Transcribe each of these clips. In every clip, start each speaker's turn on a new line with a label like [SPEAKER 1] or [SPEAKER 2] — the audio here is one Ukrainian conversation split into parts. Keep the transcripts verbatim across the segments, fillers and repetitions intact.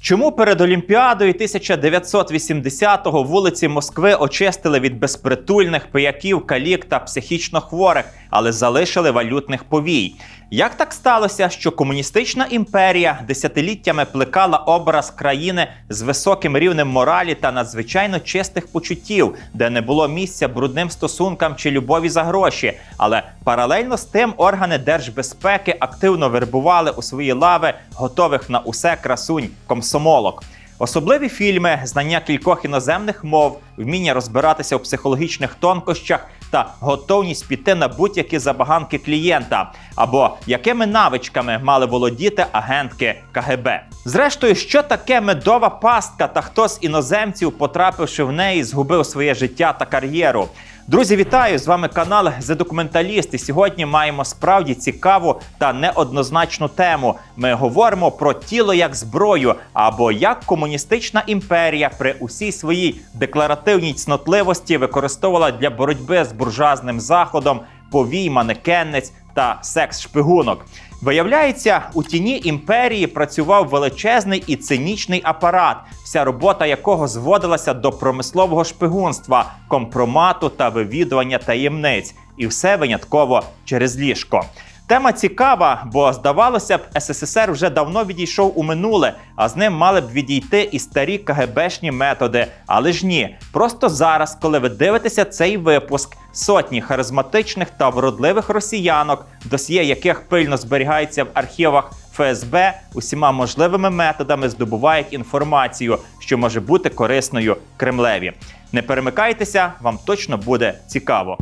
[SPEAKER 1] Чому перед Олімпіадою тисяча дев'ятсот вісімдесятого вулиці Москви очистили від безпритульних, пияків, калік та психічно хворих, але залишили валютних повій? Як так сталося, що комуністична імперія десятиліттями плекала образ країни з високим рівнем моралі та надзвичайно чистих почуттів, де не було місця брудним стосункам чи любові за гроші, але паралельно з тим органи держбезпеки активно вербували у свої лави готових на усе красунь комсомолок? Особливі фільми, знання кількох іноземних мов, вміння розбиратися у психологічних тонкощах та готовність піти на будь-які забаганки клієнта, або якими навичками мали володіти агентки ка ге бе. Зрештою, що таке медова пастка та хто з іноземців, потрапивши в неї, згубив своє життя та кар'єру? Друзі, вітаю! З вами канал «Зе Документаліст» і сьогодні маємо справді цікаву та неоднозначну тему. Ми говоримо про тіло як зброю, або як комуністична імперія при усій своїй декларативній цнотливості використовувала для боротьби з буржуазним заходом повій, манекенниць та секс-шпигунок. Виявляється, у тіні імперії працював величезний і цинічний апарат, вся робота якого зводилася до промислового шпигунства, компромату та вивідування таємниць. І все винятково через ліжко. Тема цікава, бо, здавалося б, ес ес ес ер вже давно відійшов у минуле, а з ним мали б відійти і старі ка ге бешні методи. Але ж ні. Просто зараз, коли ви дивитеся цей випуск, сотні харизматичних та вродливих росіянок, досьє яких пильно зберігається в архівах еф ес бе, усіма можливими методами здобувають інформацію, що може бути корисною Кремлеві. Не перемикайтеся, вам точно буде цікаво.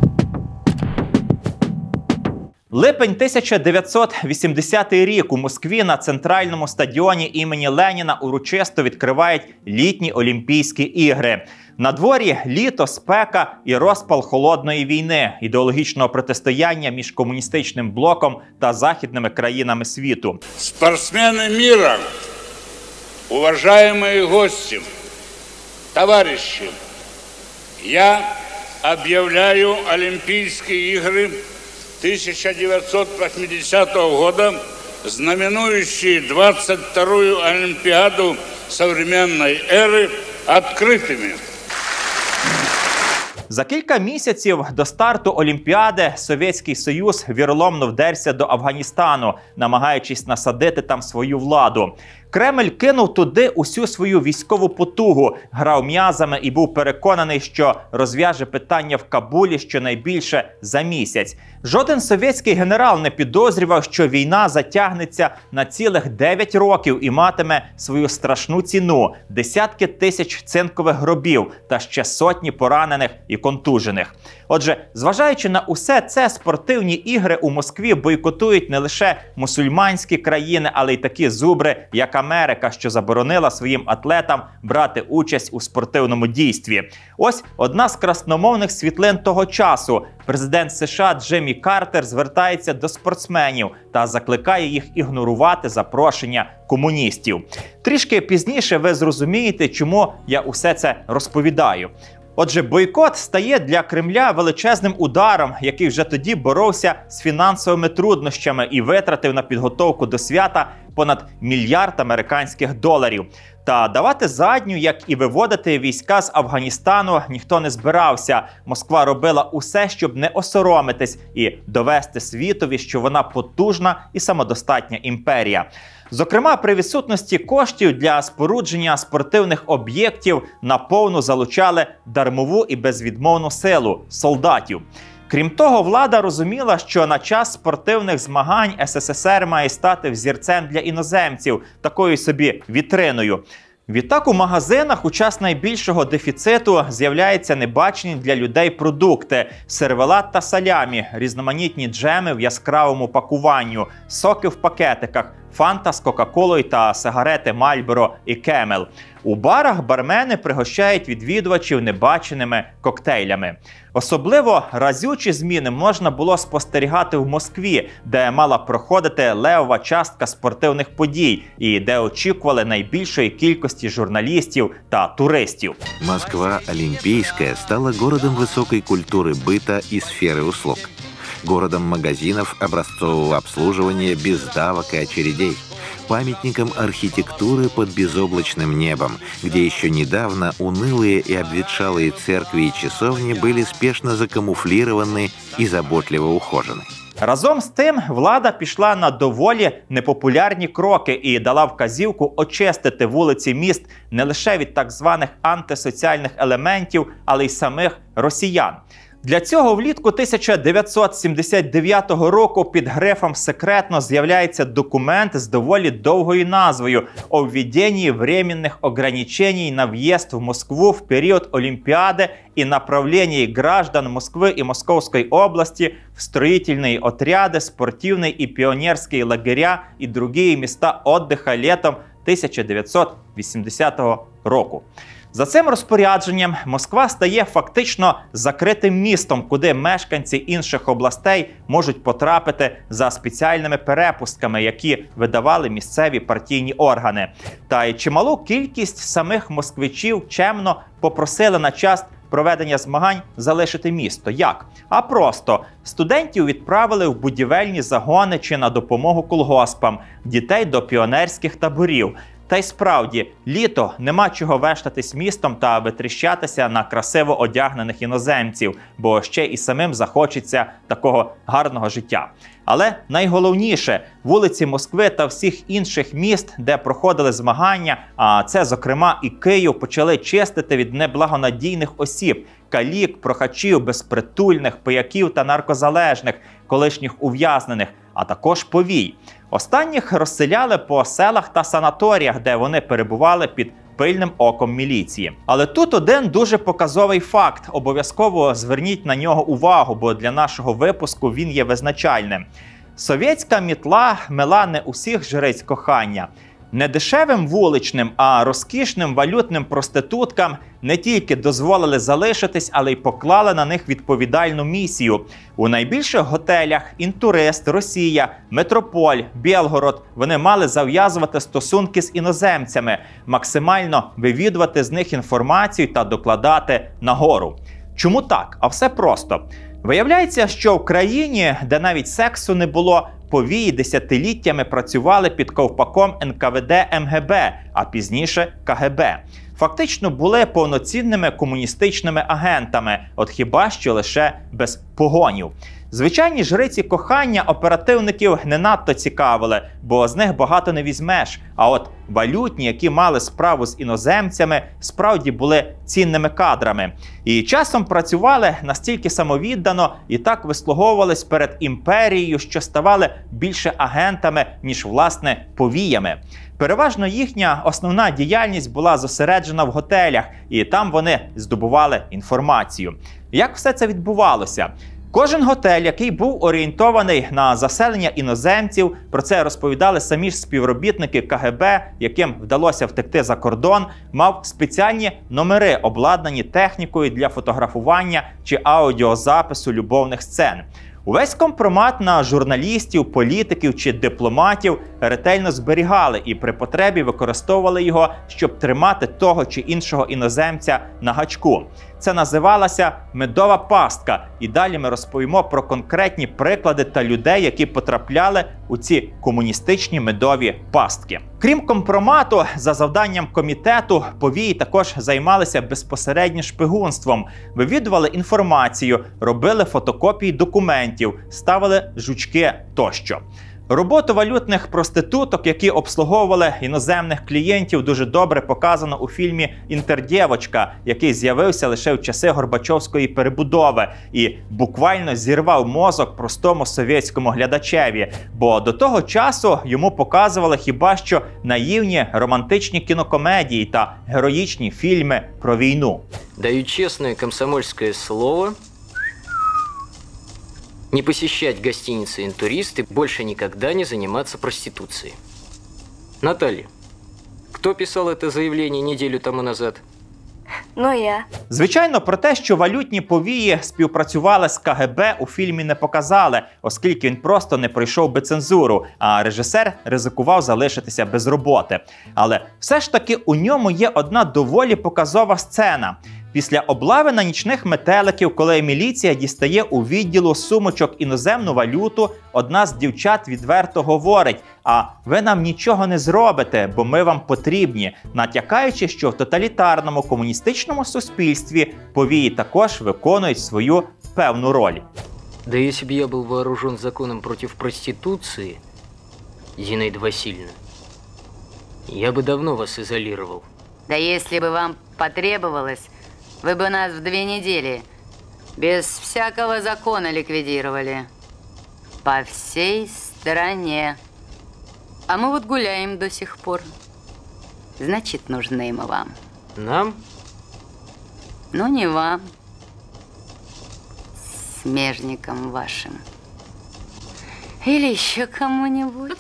[SPEAKER 1] Липень тисяча дев'ятсот вісімдесятий рік. У Москві на центральному стадіоні імені Леніна урочисто відкривають літні Олімпійські ігри. На дворі літо, спека і розпал холодної війни, ідеологічного протистояння між комуністичним блоком та західними країнами світу.
[SPEAKER 2] Спортсмени міра, уважаемые гості, товариші, я об'являю Олімпійські ігри тысяча девятьсот восьмидесятого года, знаменующие двадцать вторую Олимпиаду современной эры, открытыми.
[SPEAKER 1] За кілька місяців до старту Олімпіади Совєтський Союз віроломно вдерся до Афганістану, намагаючись насадити там свою владу. Кремль кинув туди усю свою військову потугу, грав м'язами і був переконаний, що розв'яже питання в Кабулі щонайбільше за місяць. Жоден совєтський генерал не підозрював, що війна затягнеться на цілих дев'ять років і матиме свою страшну ціну – десятки тисяч цинкових гробів та ще сотні поранених і контужених. Отже, зважаючи на усе це, спортивні ігри у Москві бойкотують не лише мусульманські країни, але й такі зубри, як Америка, що заборонила своїм атлетам брати участь у спортивному дійстві. Ось одна з красномовних світлин того часу. Президент США Джиммі Картер звертається до спортсменів та закликає їх ігнорувати запрошення комуністів. Трішки пізніше ви зрозумієте, чому я усе це розповідаю. Отже, бойкот стає для Кремля величезним ударом, який вже тоді боровся з фінансовими труднощами і витратив на підготовку до свята понад мільярд американських доларів. Та давати задню, як і виводити війська з Афганістану, ніхто не збирався. Москва робила усе, щоб не осоромитись і довести світові, що вона потужна і самодостатня імперія. Зокрема, при відсутності коштів для спорудження спортивних об'єктів наповну залучали дармову і безвідмовну силу – солдатів. Крім того, влада розуміла, що на час спортивних змагань ес ес ес ер має стати взірцем для іноземців, такою собі вітриною. Відтак у магазинах у час найбільшого дефіциту з'являються небачені для людей продукти – сервелат та салямі, різноманітні джеми в яскравому пакуванню, соки в пакетиках, фанта з кока-колою та сигарети Мальборо і Кемел. У барах бармени пригощають відвідувачів небаченими коктейлями. Особливо разючі зміни можна було спостерігати в Москві, де мала проходити левова частка спортивних подій і де очікували найбільшої кількості журналістів та туристів.
[SPEAKER 3] Москва Олимпийская стала городом высокой культуры быта и сферы услуг. городом магазинов образцового обслуживания без давок и очередей, памятником архитектуры под безоблачным небом, где еще недавно унылые и обветшалые церкви и часовни были спешно закамуфлированы и заботливо ухожены.
[SPEAKER 1] Разом з тим, влада пішла на доволі непопулярні кроки і дала вказівку очистити вулиці міст не лише від так званих антисоціальних елементів, але й самих росіян. Для цього влітку тисяча дев'ятсот сімдесят дев'ятого року під грифом «Секретно» з'являється документ з доволі довгою назвою «О введении временных ограничений на въезд в Москву в период Олимпиады и направлении граждан Москвы и Московской области в строительные отряды, спортивные и пионерские лагеря и другие места отдыха летом тисяча дев'ятсот вісімдесятого року». За цим розпорядженням Москва стає фактично закритим містом, куди мешканці інших областей можуть потрапити за спеціальними перепустками, які видавали місцеві партійні органи. Та й чималу кількість самих москвичів чемно попросили на час проведення змагань залишити місто. Як? А просто студентів відправили в будівельні загони чи на допомогу колгоспам, дітей до піонерських таборів. Та й справді, літо, нема чого вештатись містом та витріщатися на красиво одягнених іноземців, бо ще і самим захочеться такого гарного життя. Але найголовніше, вулиці Москви та всіх інших міст, де проходили змагання, а це, зокрема, і Київ, почали чистити від неблагонадійних осіб, калік, прохачів, безпритульних, пияків та наркозалежних, колишніх ув'язнених, а також повій. Останніх розселяли по селах та санаторіях, де вони перебували під пильним оком міліції. Але тут один дуже показовий факт. Обов'язково зверніть на нього увагу, бо для нашого випуску він є визначальним. Совєтська мітла мила не усіх жриць кохання. Не дешевим вуличним, а розкішним валютним проституткам не тільки дозволили залишитись, але й поклали на них відповідальну місію. У найбільших готелях «Інтурист», «Росія», «Метрополь», «Білгород» вони мали зав'язувати стосунки з іноземцями, максимально вивідувати з них інформацію та докладати нагору. Чому так? А все просто. Виявляється, що в країні, де навіть сексу не було, повії десятиліттями працювали під ковпаком ен ка ве де ем ге бе, а пізніше ка ге бе. Фактично були повноцінними комуністичними агентами, от хіба що лише без погонів. Звичайні жриці кохання оперативників не надто цікавили, бо з них багато не візьмеш. А от валютні, які мали справу з іноземцями, справді були цінними кадрами. І часом працювали настільки самовіддано і так вислуговувались перед імперією, що ставали більше агентами, ніж, власне, повіями. Переважно їхня основна діяльність була зосереджена в готелях, і там вони здобували інформацію. Як все це відбувалося? Кожен готель, який був орієнтований на заселення іноземців, про це розповідали самі ж співробітники ка ге бе, яким вдалося втекти за кордон, мав спеціальні номери, обладнані технікою для фотографування чи аудіозапису любовних сцен. Увесь компромат на журналістів, політиків чи дипломатів ретельно зберігали і при потребі використовували його, щоб тримати того чи іншого іноземця на гачку. Це називалося «медова пастка». І далі ми розповімо про конкретні приклади та людей, які потрапляли у ці комуністичні медові пастки. Крім компромату, за завданням комітету, повії також займалися безпосередньо шпигунством, вивідували інформацію, робили фотокопії документів, ставили жучки тощо. Роботу валютних проституток, які обслуговували іноземних клієнтів, дуже добре показано у фільмі «Інтердєвочка», який з'явився лише в часи Горбачовської перебудови і буквально зірвав мозок простому совєтському глядачеві, бо до того часу йому показували хіба що наївні романтичні кінокомедії та героїчні фільми про війну.
[SPEAKER 4] Даю чесне комсомольське слово не посещать гостиницы «Интурист» и больше никогда не заниматься проституцией. Наталья, кто писал это заявление неделю тому назад?
[SPEAKER 5] Ну, я.
[SPEAKER 1] Звичайно, про те, що валютні повії співпрацювали з ка ге бе, у фільмі не показали, оскільки він просто не пройшов би цензуру, а режисер ризикував залишитися без роботи. Але все ж таки у ньому є одна доволі показова сцена. Після облави на нічних метеликів, коли міліція дістає у відділу сумочок іноземну валюту, одна з дівчат відверто говорить: «А ви нам нічого не зробите, бо ми вам потрібні», натякаючи, що в тоталітарному комуністичному суспільстві повії також виконують свою певну роль.
[SPEAKER 4] Да если бы я был вооружен законом против проституции, Зинаида Васильевна, я бы давно вас изолировал.
[SPEAKER 6] Да если бы вам потребовалось, вы бы нас в две недели без всякого закона ликвидировали. По всей стране. А мы вот гуляем до сих пор. Значит, нужны мы вам.
[SPEAKER 4] Нам?
[SPEAKER 6] Ну, не вам. Смежникам вашим. Или еще кому-нибудь.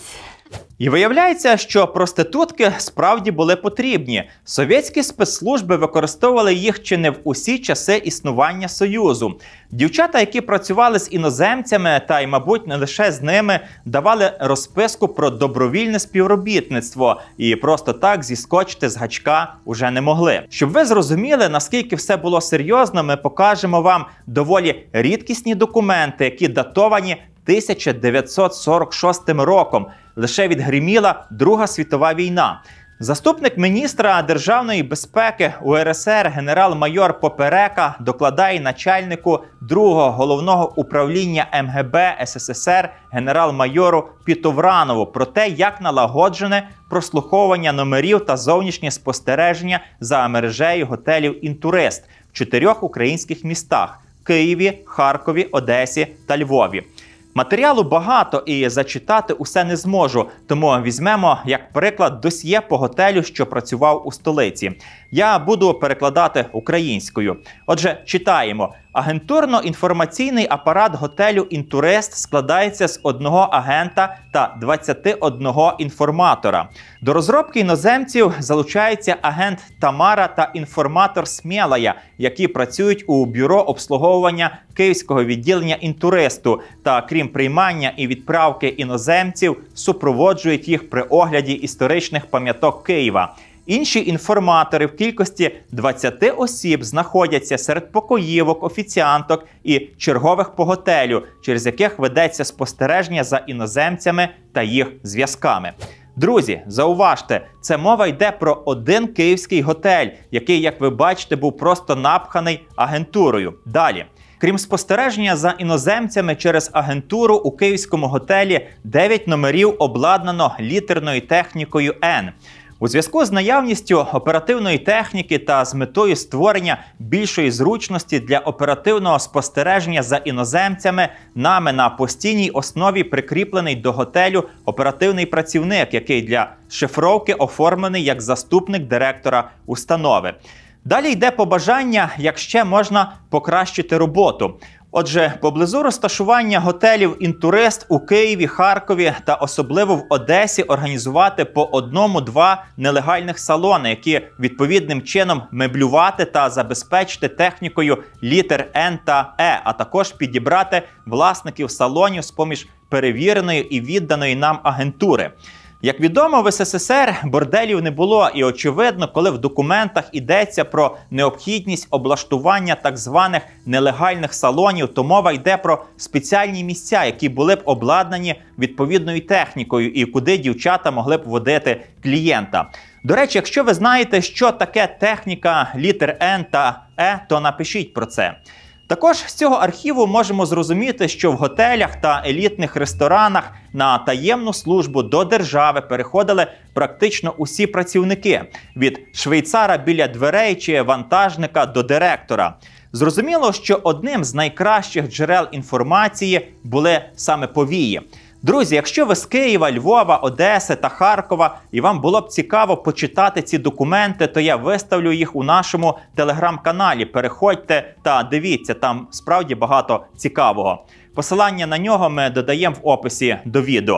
[SPEAKER 1] І виявляється, що проститутки справді були потрібні. Совєтські спецслужби використовували їх чи не в усі часи існування Союзу. Дівчата, які працювали з іноземцями, та й, мабуть, не лише з ними, давали розписку про добровільне співробітництво і просто так зіскочити з гачка уже не могли. Щоб ви зрозуміли, наскільки все було серйозно, ми покажемо вам доволі рідкісні документи, які датовані тисяча дев'ятсот сорок шостим роком. Лише відгриміла Друга світова війна. Заступник міністра державної безпеки У Ер Ес Ер генерал-майор Поперека докладає начальнику другого головного управління Ем Ге Бе Ес Ес Ес Ер генерал-майору Пітовранову про те, як налагоджене прослуховування номерів та зовнішнє спостереження за мережею готелів «Інтурист» в чотирьох українських містах – Києві, Харкові, Одесі та Львові. Матеріалу багато і зачитати усе не зможу, тому візьмемо як приклад досьє по готелю, що працював у столиці. Я буду перекладати українською. Отже, читаємо. Агентурно-інформаційний апарат готелю «Інтурист» складається з одного агента та двадцяти одного інформатора. До розробки іноземців залучаються агент Тамара та інформатор Смєлая, які працюють у бюро обслуговування київського відділення «Інтуристу» та, крім приймання і відправки іноземців, супроводжують їх при огляді історичних пам'яток Києва. Інші інформатори в кількості двадцяти осіб знаходяться серед покоївок, офіціанток і чергових по готелю, через яких ведеться спостереження за іноземцями та їх зв'язками. Друзі, зауважте, це мова йде про один київський готель, який, як ви бачите, був просто напханий агентурою. Далі. Крім спостереження за іноземцями через агентуру, у київському готелі дев'ять номерів обладнано літерною технікою Н. У зв'язку з наявністю оперативної техніки та з метою створення більшої зручності для оперативного спостереження за іноземцями, нами на постійній основі прикріплений до готелю оперативний працівник, який для шифровки оформлений як заступник директора установи. Далі йде побажання, як ще можна покращити роботу. Отже, поблизу розташування готелів «Інтурист» у Києві, Харкові та особливо в Одесі організувати по одному-два нелегальних салони, які відповідним чином меблювати та забезпечити технікою літер Н та Е, а також підібрати власників салонів з-поміж перевіреної і відданої нам агентури. Як відомо, в Ес Ес Ес Ер борделів не було, і очевидно, коли в документах йдеться про необхідність облаштування так званих нелегальних салонів, то мова йде про спеціальні місця, які були б обладнані відповідною технікою і куди дівчата могли б водити клієнта. До речі, якщо ви знаєте, що таке техніка літер Н та Е, то напишіть про це. Також з цього архіву можемо зрозуміти, що в готелях та елітних ресторанах на таємну службу до держави переходили практично усі працівники – від швейцара біля дверей чи вантажника до директора. Зрозуміло, що одним з найкращих джерел інформації були саме повії. Друзі, якщо ви з Києва, Львова, Одеси та Харкова і вам було б цікаво почитати ці документи, то я виставлю їх у нашому телеграм-каналі. Переходьте та дивіться, там справді багато цікавого. Посилання на нього ми додаємо в описі до відео.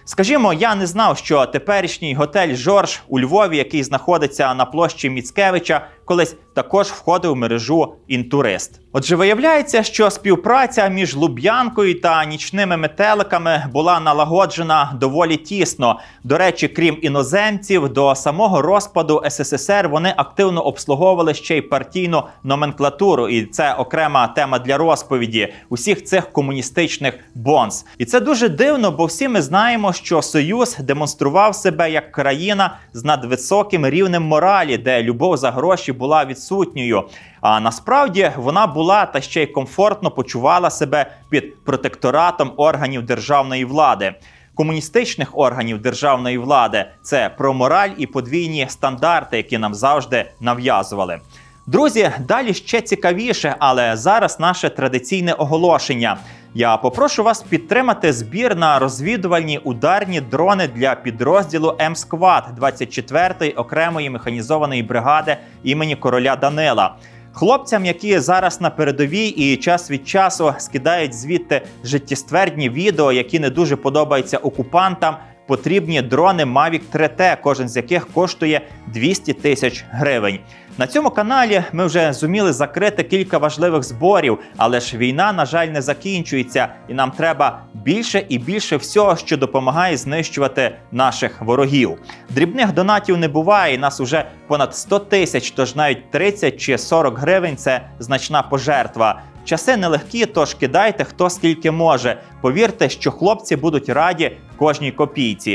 [SPEAKER 1] Скажімо, я не знав, що теперішній готель «Жорж» у Львові, який знаходиться на площі Міцкевича, колись також входив в мережу «Інтурист». Отже, виявляється, що співпраця між Луб'янкою та нічними метеликами була налагоджена доволі тісно. До речі, крім іноземців, до самого розпаду ес ес ес ер вони активно обслуговували ще й партійну номенклатуру. І це окрема тема для розповіді усіх цих комуністичних бонз. І це дуже дивно, бо всі ми знаємо, що Союз демонстрував себе як країна з надвисоким рівнем моралі, де любов за гроші була відсутньою. А насправді вона була та ще й комфортно почувала себе під протекторатом органів державної влади. Комуністичних органів державної влади – це про мораль і подвійні стандарти, які нам завжди нав'язували. Друзі, далі ще цікавіше, але зараз наше традиційне оголошення. Я попрошу вас підтримати збір на розвідувальні ударні дрони для підрозділу М-Сквад двадцять четвертої окремої механізованої бригади імені короля Данила. Хлопцям, які зараз на передовій і час від часу скидають звідти життєствердні відео, які не дуже подобаються окупантам, потрібні дрони Мавік три Т, кожен з яких коштує двісті тисяч гривень. На цьому каналі ми вже зуміли закрити кілька важливих зборів, але ж війна, на жаль, не закінчується, і нам треба більше і більше всього, що допомагає знищувати наших ворогів. Дрібних донатів не буває, нас уже понад сто тисяч, тож навіть тридцять чи сорок гривень – це значна пожертва. Часи нелегкі, тож кидайте хто скільки може. Повірте, що хлопці будуть раді кожній копійці.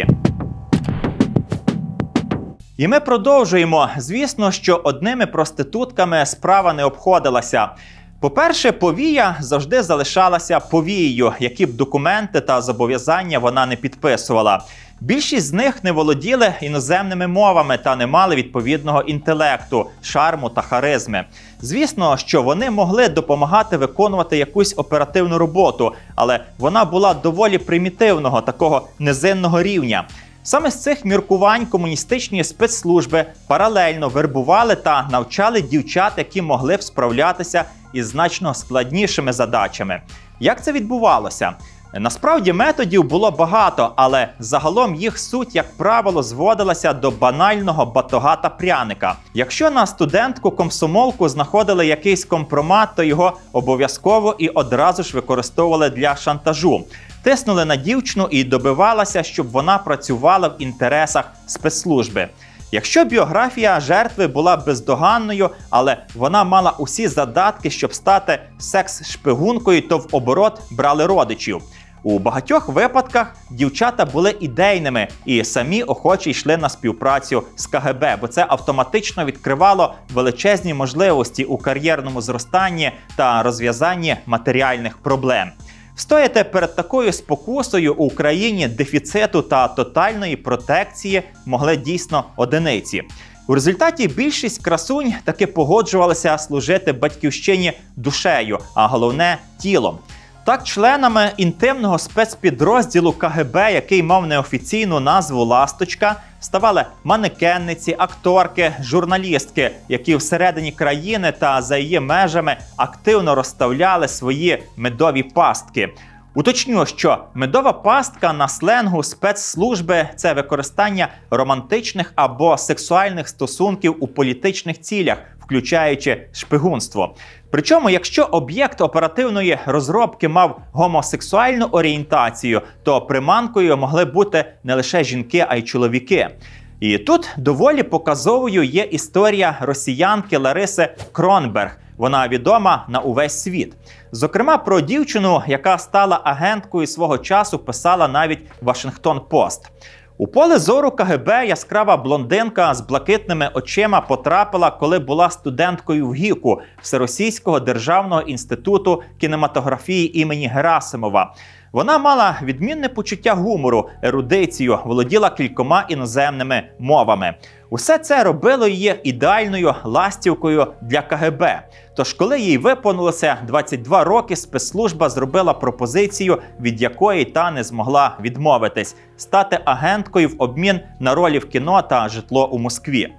[SPEAKER 1] І ми продовжуємо. Звісно, що одними проститутками справа не обходилася. По-перше, повія завжди залишалася повією, які б документи та зобов'язання вона не підписувала. Більшість з них не володіли іноземними мовами та не мали відповідного інтелекту, шарму та харизми. Звісно, що вони могли допомагати виконувати якусь оперативну роботу, але вона була доволі примітивного, такого низинного рівня. Саме з цих міркувань комуністичні спецслужби паралельно вербували та навчали дівчат, які могли б справлятися із значно складнішими задачами. Як це відбувалося? Насправді методів було багато, але загалом їх суть, як правило, зводилася до банального батога та пряника. Якщо на студентку-комсомолку знаходили якийсь компромат, то його обов'язково і одразу ж використовували для шантажу. Тиснули на дівчину і добивалася, щоб вона працювала в інтересах спецслужби. Якщо біографія жертви була бездоганною, але вона мала усі задатки, щоб стати секс-шпигункою, то в оборот брали родичів. У багатьох випадках дівчата були ідейними і самі охоче йшли на співпрацю з ка ге бе, бо це автоматично відкривало величезні можливості у кар'єрному зростанні та розв'язанні матеріальних проблем. Встояти перед такою спокусою у країні дефіциту та тотальної протекції могли дійсно одиниці. У результаті більшість красунь таки погоджувалися служити батьківщині душею, а головне – тілом. Так, членами інтимного спецпідрозділу ка ге бе, який мав неофіційну назву «Ласточка», ставали манекенниці, акторки, журналістки, які всередині країни та за її межами активно розставляли свої медові пастки. Уточню, що медова пастка на сленгу спецслужби – це використання романтичних або сексуальних стосунків у політичних цілях, включаючи шпигунство. Причому, якщо об'єкт оперативної розробки мав гомосексуальну орієнтацію, то приманкою могли бути не лише жінки, а й чоловіки. І тут доволі показовою є історія росіянки Лариси Кронберг. Вона відома на увесь світ. Зокрема, про дівчину, яка стала агенткою свого часу, писала навіть Вашингтон-Пост. У поле зору ка ге бе яскрава блондинка з блакитними очима потрапила, коли була студенткою в ГІКу – Всеросійського державного інституту кінематографії імені Герасимова. Вона мала відмінне почуття гумору, ерудицію, володіла кількома іноземними мовами. Усе це робило її ідеальною ластівкою для ка ге бе. Тож, коли їй виповнилося двадцять два роки, спецслужба зробила пропозицію, від якої та не змогла відмовитись – стати агенткою в обмін на ролі в кіно та житло у Москві.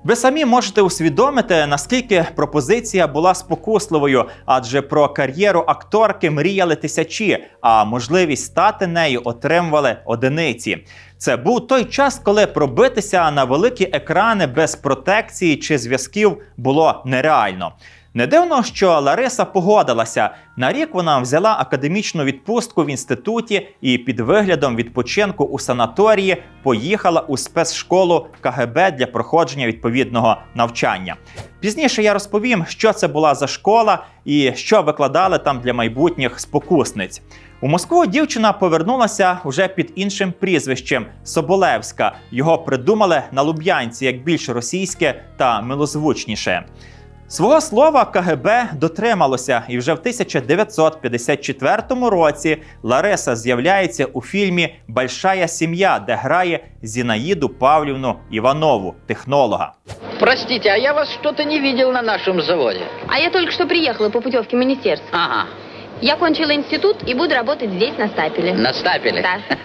[SPEAKER 1] Ви самі можете усвідомити, наскільки пропозиція була спокусливою, адже про кар'єру акторки мріяли тисячі, а можливість стати нею отримували одиниці. Це був той час, коли пробитися на великі екрани без протекції чи зв'язків було нереально. Не дивно, що Лариса погодилася. На рік вона взяла академічну відпустку в інституті і під виглядом відпочинку у санаторії поїхала у спецшколу ка ге бе для проходження відповідного навчання. Пізніше я розповім, що це була за школа і що викладали там для майбутніх спокусниць. У Москву дівчина повернулася уже під іншим прізвищем – Соболевська. Його придумали на Луб'янці як більш російське та милозвучніше. Свого слова ка ге бе дотрималося, і вже в тисяча дев'ятсот п'ятдесят четвертому році Лариса з'являється у фільмі «Большая сім'я», де грає Зінаїду Павлівну Іванову, технолога.
[SPEAKER 7] Простите, а я вас что-то не видел на нашем заводе.
[SPEAKER 8] А я только что приехала по путевке министерства.
[SPEAKER 7] Ага.
[SPEAKER 8] Я кончила институт и буду работать здесь, на стапеле.
[SPEAKER 7] На стапеле?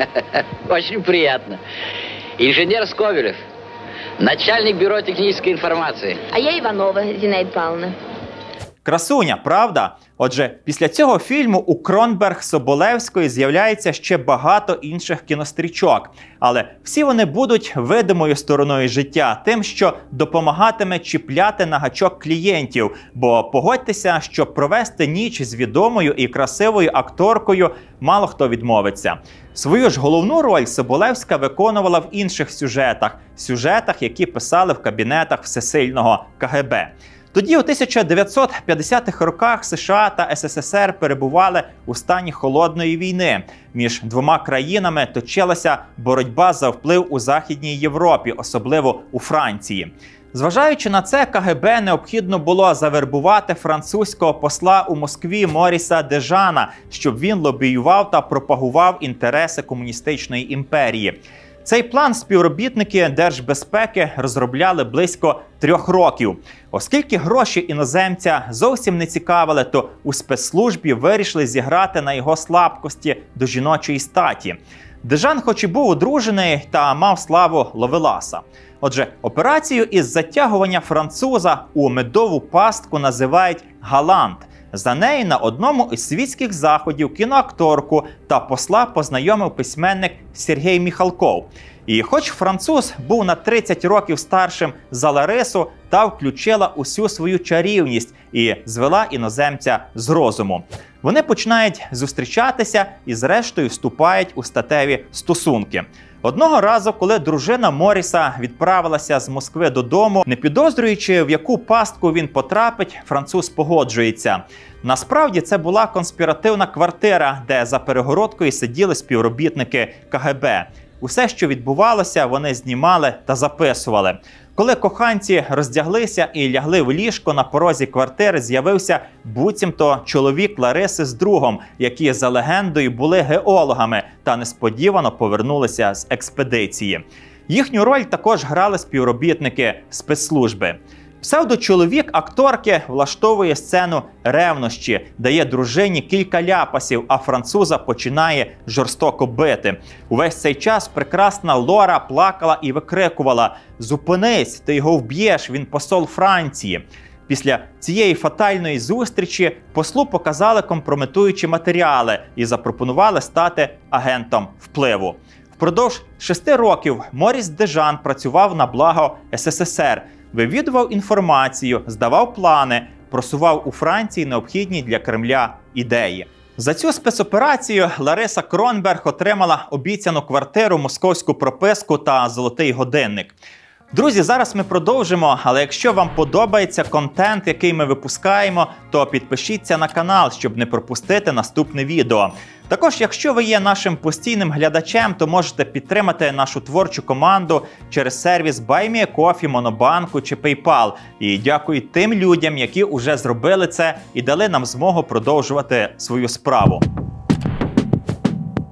[SPEAKER 8] Да.
[SPEAKER 7] Очень приятно. Инженер Скобелев. Начальник бюро технической информации.
[SPEAKER 8] А я Иванова Зинаида Павловна.
[SPEAKER 1] Красуня, правда? Отже, після цього фільму у Кронберг-Соболевської з'являється ще багато інших кінострічок. Але всі вони будуть видимою стороною життя, тим, що допомагатиме чіпляти на гачок клієнтів. Бо погодьтеся, що провести ніч з відомою і красивою акторкою мало хто відмовиться. Свою ж головну роль Соболевська виконувала в інших сюжетах. Сюжетах, які писали в кабінетах всесильного ка ге бе. Тоді у тисяча дев'ятсот п'ятдесятих роках США та ес ес ес ер перебували у стані холодної війни. Між двома країнами точилася боротьба за вплив у Західній Європі, особливо у Франції. Зважаючи на це, ка ге бе необхідно було завербувати французького посла у Москві Моріса де Жана, щоб він лобіював та пропагував інтереси комуністичної імперії. Цей план співробітники Держбезпеки розробляли близько трьох років. Оскільки гроші іноземця зовсім не цікавили, то у спецслужбі вирішили зіграти на його слабкості до жіночої статі. де Жан хоч і був одружений та мав славу ловеласа. Отже, операцію із затягування француза у медову пастку називають «Галант». За неї на одному із світських заходів кіноакторку та посла познайомив письменник Сергій Міхалков. І хоч француз був на тридцять років старшим за Ларису, та включила усю свою чарівність і звела іноземця з розуму. Вони починають зустрічатися і зрештою вступають у статеві стосунки. Одного разу, коли дружина Моріса відправилася з Москви додому, не підозрюючи, в яку пастку він потрапить, француз погоджується. Насправді це була конспіративна квартира, де за перегородкою сиділи співробітники ка ге бе. Усе, що відбувалося, вони знімали та записували. Коли коханці роздяглися і лягли в ліжко, на порозі квартири з'явився буцімто чоловік Лариси з другом, які за легендою були геологами та несподівано повернулися з експедиції. Їхню роль також грали співробітники спецслужби. Псевдочоловік акторки влаштовує сцену ревнощі, дає дружині кілька ляпасів, а француза починає жорстоко бити. Увесь цей час прекрасна Лора плакала і викрикувала: «Зупинись, ти його вб'єш, він посол Франції». Після цієї фатальної зустрічі послу показали компрометуючі матеріали і запропонували стати агентом впливу. Впродовж шести років Моріс де Жан працював на благо ес ес ес ер, вивідував інформацію, здавав плани, просував у Франції необхідні для Кремля ідеї. За цю спецоперацію Лариса Кронберг отримала обіцяну квартиру, московську прописку та золотий годинник. Друзі, зараз ми продовжимо, але якщо вам подобається контент, який ми випускаємо, то підпишіться на канал, щоб не пропустити наступне відео. Також, якщо ви є нашим постійним глядачем, то можете підтримати нашу творчу команду через сервіс BuyMeACoffee, Монобанку чи PayPal. І дякую тим людям, які вже зробили це і дали нам змогу продовжувати свою справу.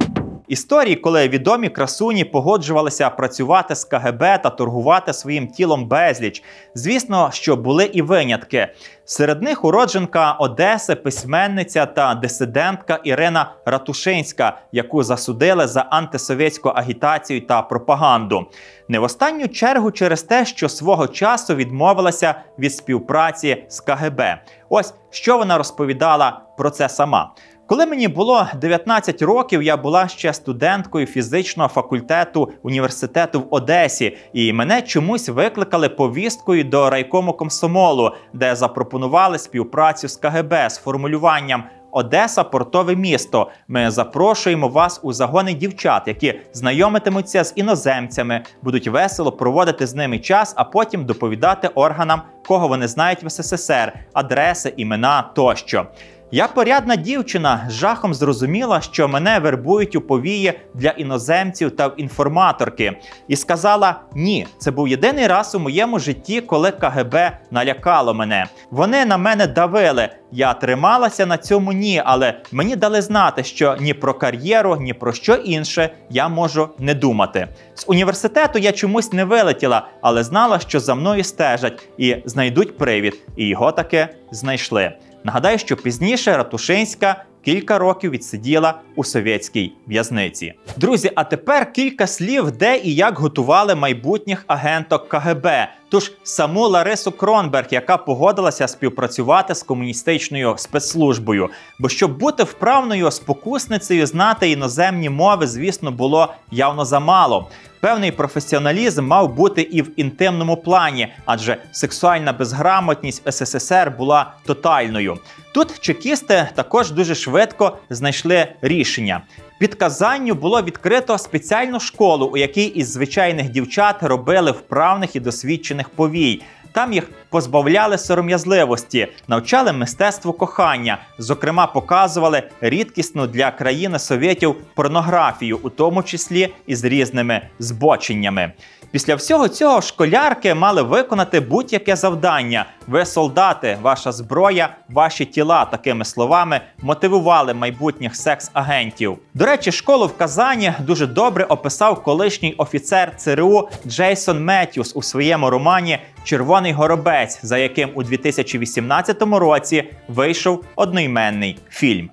[SPEAKER 1] Історії, коли відомі красуні погоджувалися працювати з ка ге бе та торгувати своїм тілом безліч. Звісно, що були і винятки. Серед них уродженка Одеси, письменниця та дисидентка Ірина Ратушинська, яку засудили за антисовєтську агітацію та пропаганду. Не в останню чергу через те, що свого часу відмовилася від співпраці з ка ге бе. Ось що вона розповідала про це сама. Коли мені було дев'ятнадцять років, я була ще студенткою фізичного факультету університету в Одесі, і мене чомусь викликали повісткою до райкому комсомолу, де запропонували співпрацю з ка ге бе з формулюванням «Одеса – портове місто. Ми запрошуємо вас у загони дівчат, які знайомитимуться з іноземцями, будуть весело проводити з ними час, а потім доповідати органам, кого вони знають в ес ес ес ер, адреси, імена тощо». Я, порядна дівчина, з жахом зрозуміла, що мене вербують у повії для іноземців та в інформаторки. І сказала «ні». Це був єдиний раз у моєму житті, коли ка ге бе налякало мене. Вони на мене давили. Я трималася на цьому «ні», але мені дали знати, що ні про кар'єру, ні про що інше я можу не думати. З університету я чомусь не вилетіла, але знала, що за мною стежать і знайдуть привід. І його таки знайшли. Нагадаю, що пізніше Ратушинська кілька років відсиділа у совєтській в'язниці. Друзі, а тепер кілька слів, де і як готували майбутніх агенток ка ге бе. Тож саму Ларису Кронберг, яка погодилася співпрацювати з комуністичною спецслужбою. Бо щоб бути вправною спокусницею, знати іноземні мови, звісно, було явно замало. Певний професіоналізм мав бути і в інтимному плані, адже сексуальна безграмотність в ес ес ес ер була тотальною. Тут чекісти також дуже швидко знайшли рішення. Під Казанню було відкрито спеціальну школу, у якій із звичайних дівчат робили вправних і досвідчених повій. Там їх позбавляли сором'язливості, навчали мистецтву кохання, зокрема показували рідкісну для країни совєтів порнографію, у тому числі із різними збоченнями. Після всього цього школярки мали виконати будь-яке завдання. Ви солдати, ваша зброя, ваші тіла, такими словами, мотивували майбутніх секс-агентів. До речі, школу в Казані дуже добре описав колишній офіцер це ер у Джейсон Меттьюс у своєму романі «Червоний горобець», за яким у дві тисячі вісімнадцятому році вийшов одноіменний фільм.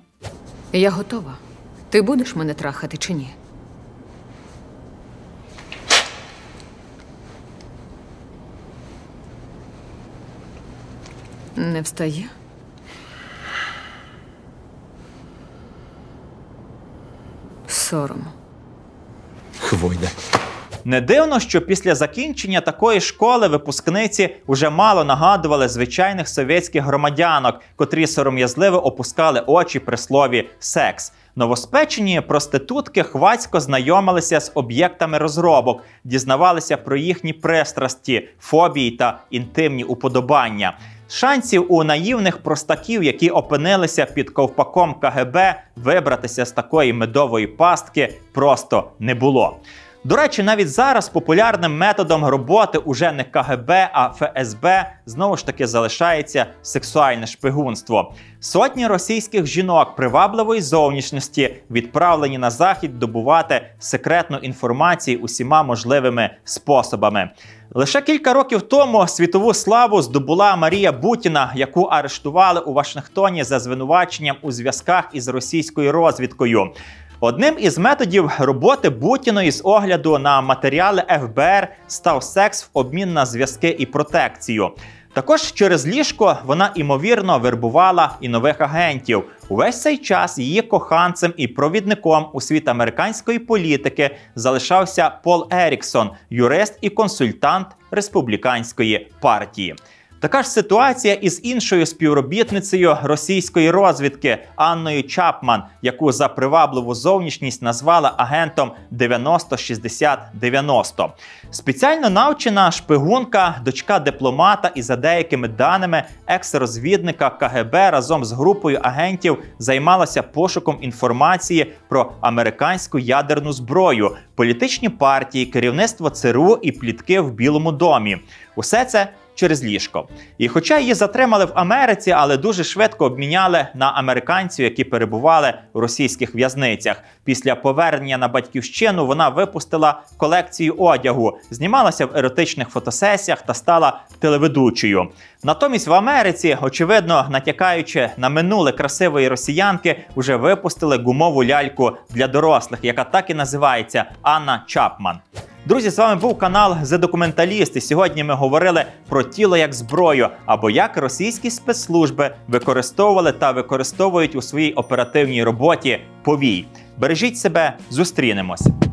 [SPEAKER 9] Я готова. Ти будеш мене трахати чи ні? Не встає? Сором.
[SPEAKER 10] Хвойда.
[SPEAKER 1] Не дивно, що після закінчення такої школи випускниці вже мало нагадували звичайних совєтських громадянок, котрі сором'язливо опускали очі при слові «секс». Новоспечені проститутки хвацько знайомилися з об'єктами розробок, дізнавалися про їхні пристрасті, фобії та інтимні уподобання. Шансів у наївних простаків, які опинилися під ковпаком ка ге бе, вибратися з такої медової пастки просто не було. До речі, навіть зараз популярним методом роботи уже не ка ге бе, а еф ес бе знову ж таки залишається сексуальне шпигунство. Сотні російських жінок привабливої зовнішності відправлені на Захід добувати секретну інформацію усіма можливими способами. Лише кілька років тому світову славу здобула Марія Бутіна, яку арештували у Вашингтоні за звинуваченням у зв'язках із російською розвідкою. Одним із методів роботи Бутіної з огляду на матеріали еф бе ер став секс в обмін на зв'язки і протекцію. Також через ліжко вона, ймовірно, вербувала і нових агентів. Увесь цей час її коханцем і провідником у світ американської політики залишався Пол Еріксон, юрист і консультант республіканської партії. Така ж ситуація із іншою співробітницею російської розвідки Анною Чапман, яку за привабливу зовнішність назвала агентом дев'яносто шістдесят дев'яносто. Спеціально навчена шпигунка, дочка дипломата і, за деякими даними, екс-розвідника ка ге бе разом з групою агентів займалася пошуком інформації про американську ядерну зброю, політичні партії, керівництво це ер у і плітки в Білому домі. Усе це через ліжко. І хоча її затримали в Америці, але дуже швидко обміняли на американців, які перебували у російських в'язницях. Після повернення на батьківщину вона випустила колекцію одягу, знімалася в еротичних фотосесіях та стала телеведучою. Натомість в Америці, очевидно, натякаючи на минуле красивої росіянки, вже випустили гумову ляльку для дорослих, яка так і називається Анна Чапман. Друзі, з вами був канал The Documentalist, і сьогодні ми говорили про тіло як зброю, або як російські спецслужби використовували та використовують у своїй оперативній роботі повій. Бережіть себе, зустрінемось!